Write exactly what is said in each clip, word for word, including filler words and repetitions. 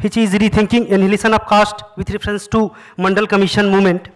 which is Rethinking, Annihilation of Caste, with reference to Mandal Commission movement.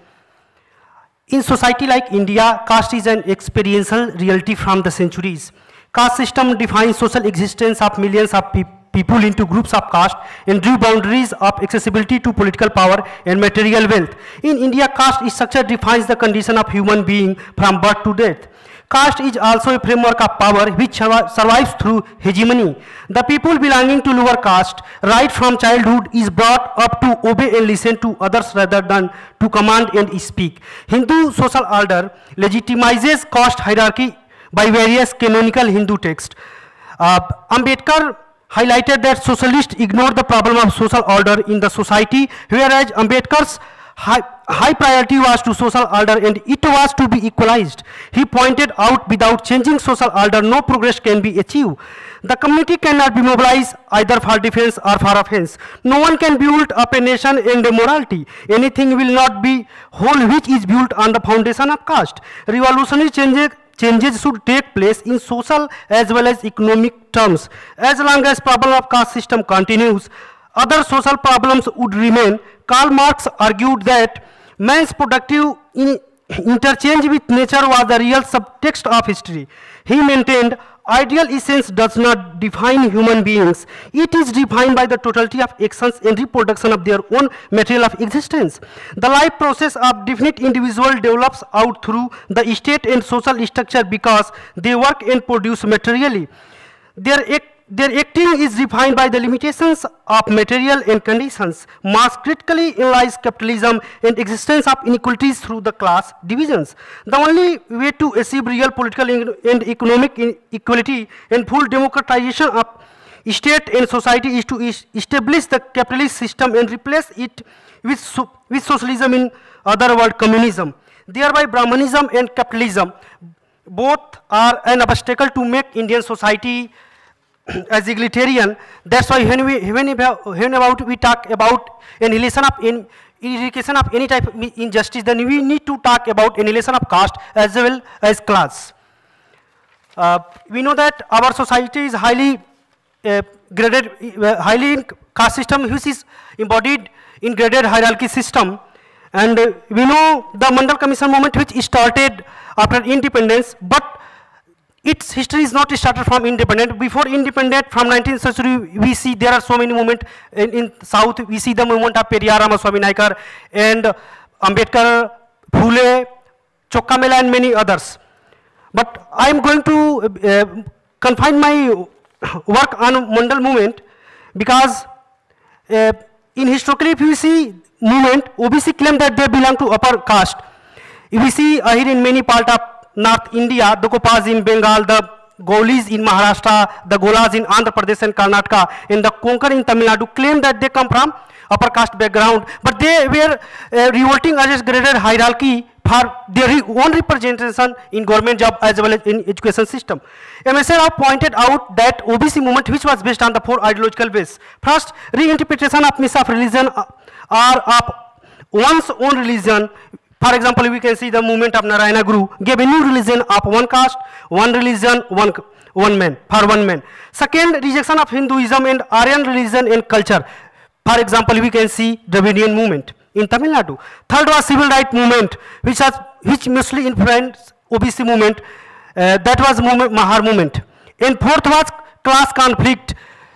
In society like India, caste is an experiential reality from the centuries. Caste system defines social existence of millions of pe people into groups of caste and drew boundaries of accessibility to political power and material wealth. In India, caste structure defines the condition of human being from birth to death. Caste is also a framework of power which survives through hegemony. The people belonging to lower caste, right from childhood, is brought up to obey and listen to others rather than to command and speak. Hindu social order legitimizes caste hierarchy by various canonical Hindu texts. Uh, Ambedkar highlighted that socialists ignored the problem of social order in the society, whereas Ambedkar's high, high priority was to social order and it was to be equalized. He pointed out without changing social order, no progress can be achieved. The community cannot be mobilized either for defense or for offense. No one can build up a nation and a morality. Anything will not be whole which is built on the foundation of caste. Revolutionary changes Changes should take place in social as well as economic terms. As long as problem of caste system continues, other social problems would remain. Karl Marx argued that man's productive in interchange with nature was the real subtext of history. He maintained ideal essence does not define human beings. It is defined by the totality of actions and reproduction of their own material of existence. The life process of definite individual develops out through the state and social structure because they work and produce materially. Their act Their acting is defined by the limitations of material and conditions. Marx critically analyzes capitalism and existence of inequalities through the class divisions. The only way to achieve real political and economic equality and full democratization of state and society is to establish the capitalist system and replace it with, so, with socialism, in other words, communism. Thereby, Brahmanism and capitalism both are an obstacle to make Indian society as egalitarian. That's why when we when about, when about we talk about annihilation of in eradication of any type of injustice, then we need to talk about annihilation of caste as well as class. Uh, we know that our society is highly uh, graded, uh, highly in caste system, which is embodied in graded hierarchy system, and uh, we know the Mandal Commission movement, which started after independence, but its history is not started from independence. Before independence, from nineteenth century, we see there are so many movements in, in South. We see the movement of Periyar Ramaswamy Naikar and uh, Ambedkar, Phule, Chokkamela, and many others. But I am going to uh, confine my work on Mandal movement because uh, in historically, if you see movement, O B C claim that they belong to upper caste. If we see uh, here in many part of North India, the Kopas in Bengal, the Golis in Maharashtra, the Golas in Andhra Pradesh and Karnataka, and the Konkan in Tamil Nadu claim that they come from upper caste background, but they were uh, revolting against graded hierarchy for their own representation in government job as well as in education system. M S Rao pointed out that O B C movement, which was based on the four ideological base. First, reinterpretation of myths of religion or of one's own religion. For example, we can see the movement of Narayana Guru gave a new religion of one caste, one religion, one, one man, for one man. Second, rejection of Hinduism and Aryan religion and culture. For example, we can see Dravidian movement in Tamil Nadu. Third was civil rights movement, which, has, which mostly influenced O B C movement. Uh, that was movement, Mahar movement. And fourth was class conflict.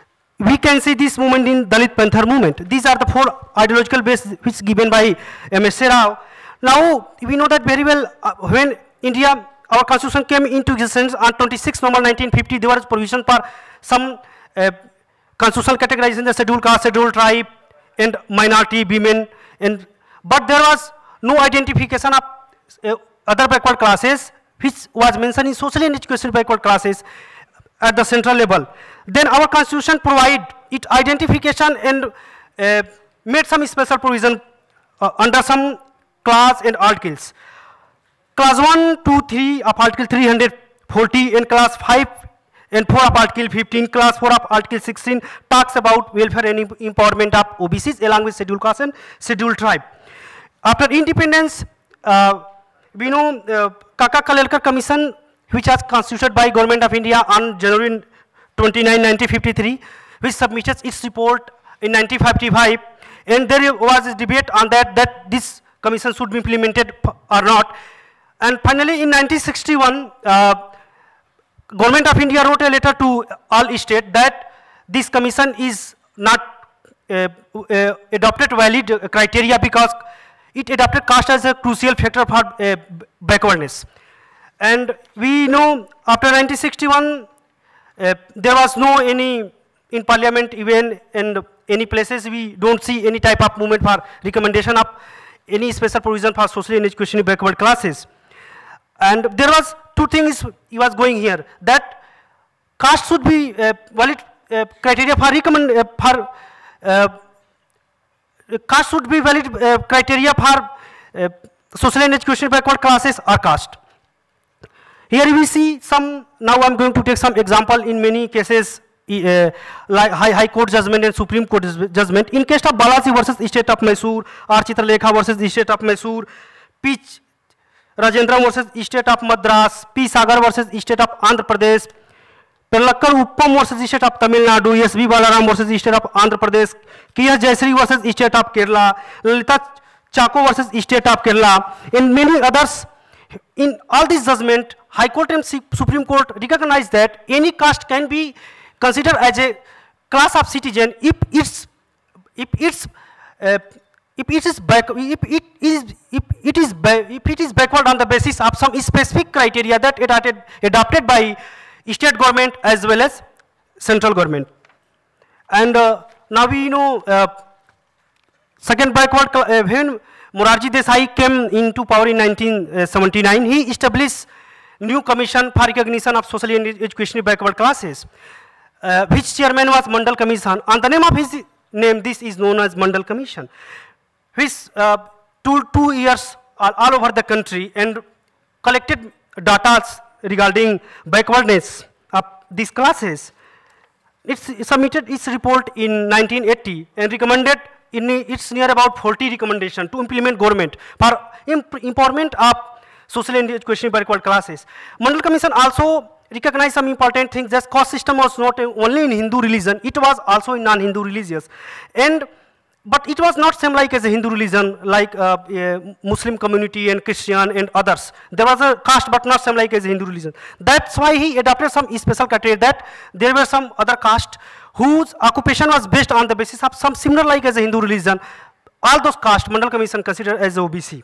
We can see this movement in Dalit Panther movement. These are the four ideological bases which given by M S Rao. Now, we know that very well, uh, when India, our constitution came into existence on twenty-sixth November nineteen fifty, there was provision for some uh, constitutional categorization, the scheduled caste, scheduled tribe, and minority, women, and, but there was no identification of uh, other backward classes, which was mentioned in social and educational backward classes at the central level. Then our constitution provide it identification and uh, made some special provision uh, under some class and articles. Class one, two, three of Article three hundred forty and class five and four of Article fifteen, class four of Article sixteen talks about welfare and empowerment of O B Cs along with scheduled caste and scheduled tribe. After independence, uh, we know uh, Kaka Kalelkar Commission, which was constituted by Government of India on January twenty-ninth nineteen fifty-three, which submitted its report in nineteen fifty-five, and there was a debate on that, that this commission should be implemented or not. And finally, in nineteen sixty-one, uh, Government of India wrote a letter to all states that this commission is not uh, uh, adopted valid criteria because it adopted caste as a crucial factor for uh, backwardness. And we know after nineteen sixty-one, uh, there was no any, in parliament even in any places, we don't see any type of movement for recommendation of any special provision for social and educationally backward classes. And there was two things he was going here, that caste should be uh, valid uh, criteria for recommend, uh, for uh, caste should be valid uh, criteria for uh, social and educational backward classes or caste. Here we see some, now I'm going to take some example in many cases, uh, like high, high Court judgment and Supreme Court judgment. In case of Balaji versus State of Mysore, or Chitralekha versus State of Mysore, P. Rajendram versus State of Madras, P. Sagar versus State of Andhra Pradesh, Perlakkar Uppam versus State of Tamil Nadu, S. V. Balaram versus State of Andhra Pradesh, K. S. Jayashree versus State of Kerala, Lalita Chako versus State of Kerala, and many others. In all these judgment, High Court and Supreme Court recognize that any caste can be considered as a class of citizen if it's if it's uh, if it is back if it is if it is if it is backward on the basis of some specific criteria that adopted adopted by state government as well as central government. And uh, now we know uh, second backward uh, when Morarji Desai came into power in nineteen seventy-nine, he established new commission for recognition of socially and educationally backward classes, uh, which chairman was Mandal Commission. On the name of his name, this is known as Mandal Commission, which uh, two, two years all, all over the country and collected data regarding backwardness of these classes. It submitted its report in nineteen eighty and recommended in it's near about forty recommendations to implement government for imp empowerment of social and educational backward classes. Mandal Commission also recognized some important things, that caste system was not only in Hindu religion, it was also in non-Hindu religions. And but it was not same like as a Hindu religion, like uh, a Muslim community and Christian and others. There was a caste but not same like as a Hindu religion. That's why he adopted some special criteria, that there were some other caste whose occupation was based on the basis of some similar like as a Hindu religion. All those caste Mandal Commission considered as O B C.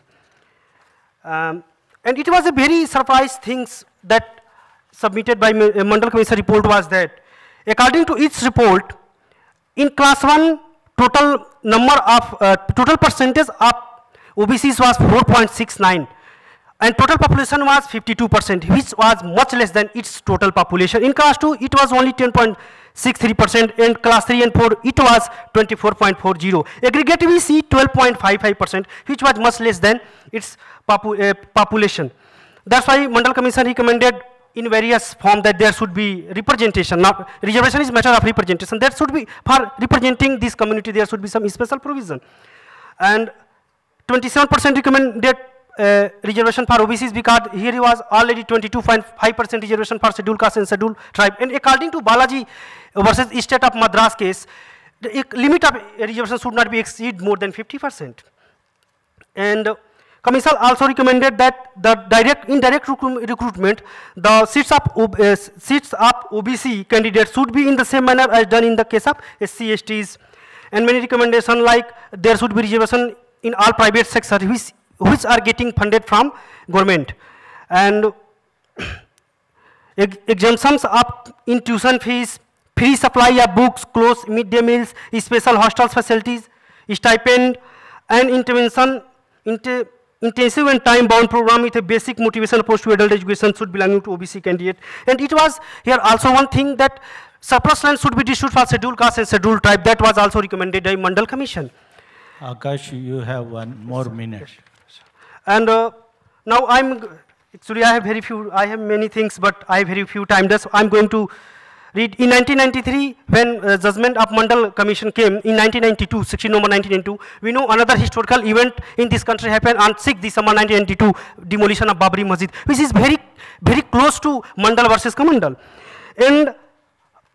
Um, and it was a very surprise things that submitted by Mandal Commission report was that, according to its report, in class one, total number of, uh, total percentage of O B Cs was four point six nine. And total population was fifty-two percent, which was much less than its total population. In class two, it was only ten point six three percent, in class three and four, it was twenty-four point four zero. Aggregate we see twelve point five five percent, which was much less than its popu uh, population. That's why Mandal Commission recommended in various form that there should be representation. Now, reservation is matter of representation. There should be, for representing this community, there should be some special provision. And twenty-seven percent recommended Uh, reservation for O B Cs, because here was already twenty-two point five percent reservation for scheduled caste and scheduled tribe. And according to Balaji versus State of Madras case, the limit of reservation should not be exceed more than fifty percent. And uh, Commission also recommended that the direct indirect recruitment, the seats of uh, seats of O B C candidates should be in the same manner as done in the case of S C S Ts. And many recommendations like there should be reservation in all private sector which which are getting funded from government, and exemptions of in tuition fees, free supply of books, clothes, midday meals, special hostels facilities, stipend, and intervention, inter, intensive and time-bound program with a basic motivation approach to adult education should belong to O B C candidate. And it was here also one thing, that surplus land should be distributed for scheduled caste and scheduled tribe. That was also recommended by Mandal Commission. Akash, you have one more minute. And uh, now I'm, actually I have very few, I have many things, but I have very few time. Thus I'm going to read. In nineteen ninety-three, when uh, judgment of Mandal Commission came, in nineteen ninety-two, sixteen November nineteen ninety-two, we know another historical event in this country happened on sixth December nineteen ninety-two, demolition of Babri Masjid, which is very, very close to Mandal versus Kamandal. And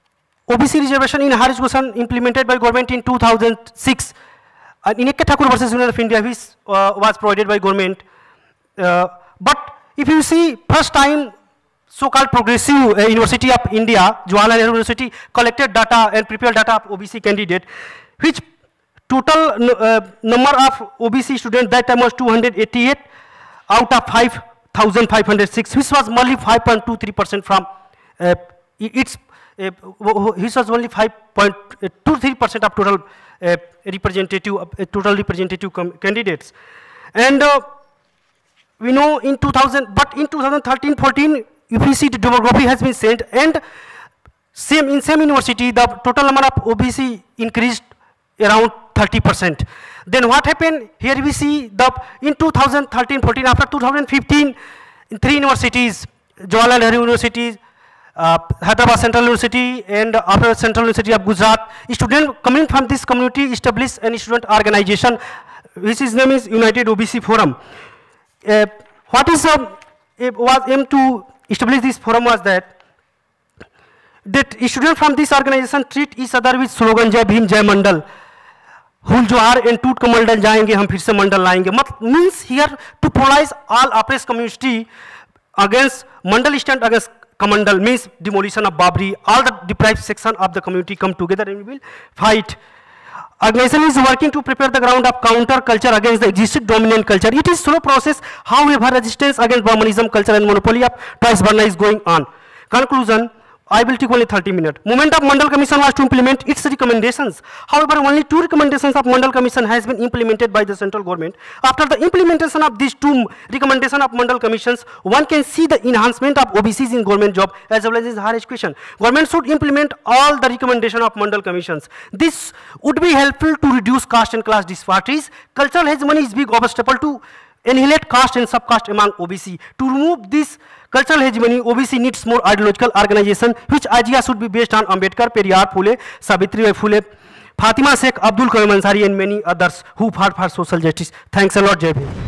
O B C reservation in higher education implemented by government in two thousand six. And in Thakur versus Union of India, which uh, was provided by government. Uh, but if you see, first time so-called progressive uh, University of India, Jawaharlal Nehru University, collected data and prepared data of O B C candidate, which total uh, number of O B C students that time was two hundred eighty-eight out of five thousand five hundred six, which was only five point two three percent from uh, its, uh, which was only five point two three percent of total uh, representative, uh, total representative candidates. And uh, we know in two thousand, but in two thousand thirteen fourteen, if we see the demography has been sent, and same in same university, the total number of O B C increased around thirty percent. Then what happened? Here we see the in two thousand thirteen fourteen, after two thousand fifteen, in three universities, Jawaharlal Nehru University, uh, Hyderabad Central University, and after Central University of Gujarat, students coming from this community established an student organization, which his name is United O B C Forum. Uh, what is uh, was aimed to establish this forum was that that students from this organization treat each other with slogan Jai Bhim Jai Mandal, हुल जोहार and टूट का मंडल जाएंगे हम फिर से मंडल लाएंगे. मत means here to polarise all oppressed community against Mandal stand against Kamandal, means demolition of Babri. All the deprived section of the community come together and we will fight. Organization is working to prepare the ground of counter culture against the existing dominant culture. It is slow process. However, resistance against Brahmanism culture and monopoly of twice Varna is going on. Conclusion, I will take only thirty minutes. Movement of Mandal Commission was to implement its recommendations. However, only two recommendations of Mandal Commission has been implemented by the central government. After the implementation of these two recommendations of Mandal Commissions, one can see the enhancement of O B Cs in government job as well as in higher education. Government should implement all the recommendations of Mandal Commissions. This would be helpful to reduce caste and class disparities. Cultural hegemony is big obstacle to annihilate caste and subcaste among O B C. To remove this cultural hegemony, O B C needs more ideological organization, which idea should be based on Ambedkar, Periyar, Phule, Savitribai Phule, Fatima Sheikh, Abdul Kalam Ansari, and many others who fought for social justice. Thanks a lot, Jai Bhim.